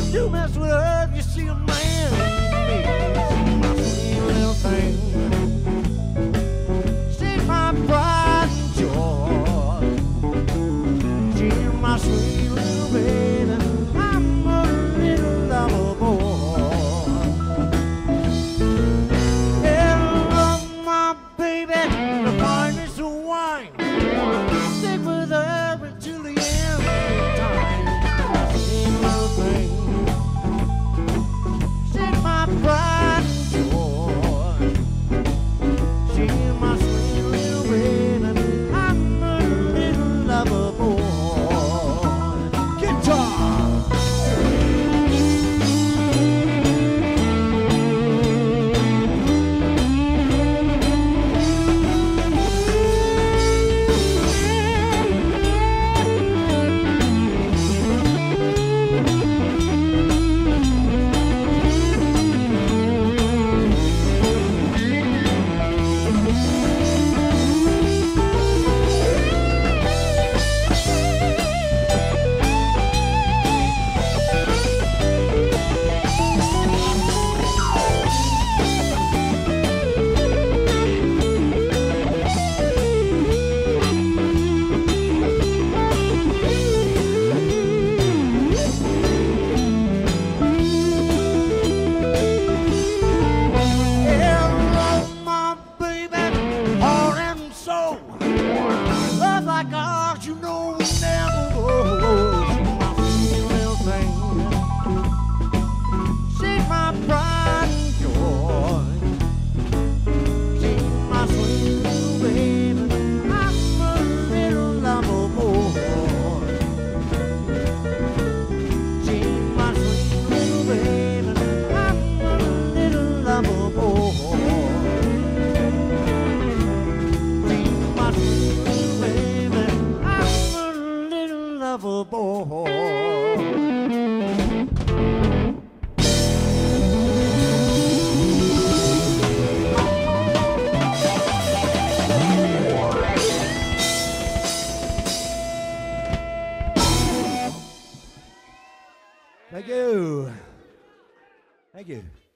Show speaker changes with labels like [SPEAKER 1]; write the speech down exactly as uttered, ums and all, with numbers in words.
[SPEAKER 1] You mess with her, you see a man. My sweet little thing. She's my pride and joy. She's my sweet little baby. I'm a little lover boy. Hello, my baby, the finest of wine. Stick with her until the end of time. My sweet little thing. She's my pride and joy. She's my sweet little baby. I'm a little lover boy. Guitar. Love like ours, you know, we never go. She's my sweet little thing. She's my pride and joy. She's my sweet little baby. I'm a little lover boy. She's my sweet little baby. I'm a little lover boy. Lover boy. Thank you. Thank you.